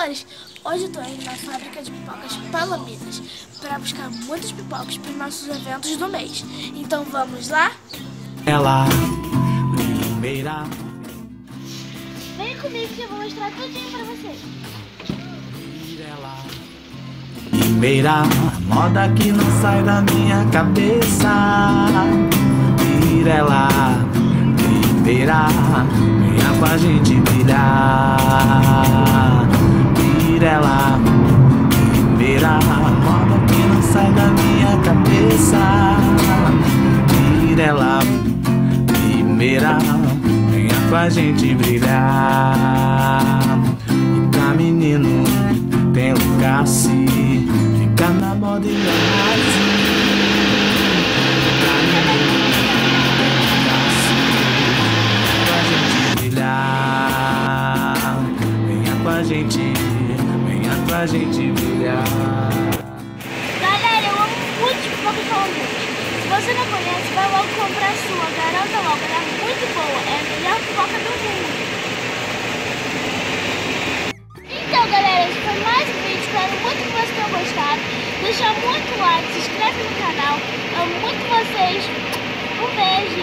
Amores, hoje eu tô indo na fábrica de pipocas Palomitas para buscar muitas pipocas para os nossos eventos do mês. Então vamos lá? Ela primeira. Vem comigo que eu vou mostrar tudinho para vocês. Primeira moda que não sai da minha cabeça. Pirela, primeira, venha com a gente brilhar. Pirela, primeira moda que não sai da minha cabeça. Pirela, primeira, venha com a gente brilhar. E pra menino tem lugar se fica na moda e na base. Pra menino tem lugar se com a gente brilhar. Venha com a gente brilhar. Galera, eu amo muito pipocas Palomitas. Se você não conhece, vai logo comprar a sua. Garanta logo, ela é muito boa. É a melhor pipoca do mundo. Então, galera, esse foi mais um vídeo. Espero muito que vocês tenham gostado. Deixa muito like, se inscreve no canal. Amo muito vocês. Um beijo.